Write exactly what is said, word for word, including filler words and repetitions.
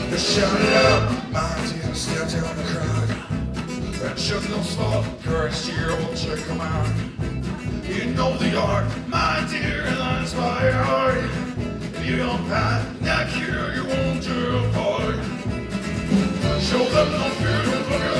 Shout it out, my dear, step down the crowd. And show no small courage to your old check come out. You know the art, my dear, and that's my heart. If you don't pat that cure, you won't do apart. Show them no fear, don't look at